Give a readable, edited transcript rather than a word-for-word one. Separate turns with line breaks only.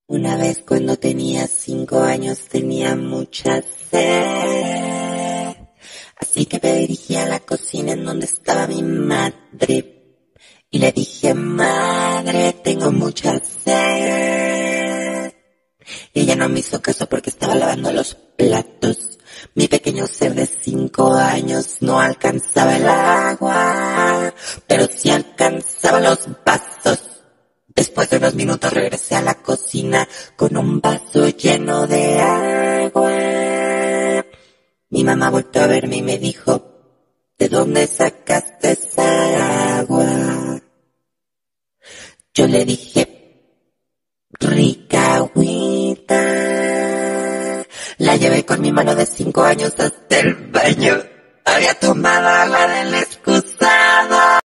Una vez cuando tenía 5 años tenía mucha sed, así que me dirigí a la cocina en donde estaba mi madre y le dije: madre, tengo mucha sed. Y ella no me hizo caso porque estaba lavando los platos. Mi pequeño ser de 5 años no alcanzaba el agua, pero sí alcanzaba los vasos. Después de unos minutos regresé a la cocina con un vaso lleno de agua. Mi mamá volvió a verme y me dijo: ¿de dónde sacaste esa agua? Yo le dije: rica agüita. La llevé con mi mano de 5 años hasta el baño. Había tomado agua del excusado.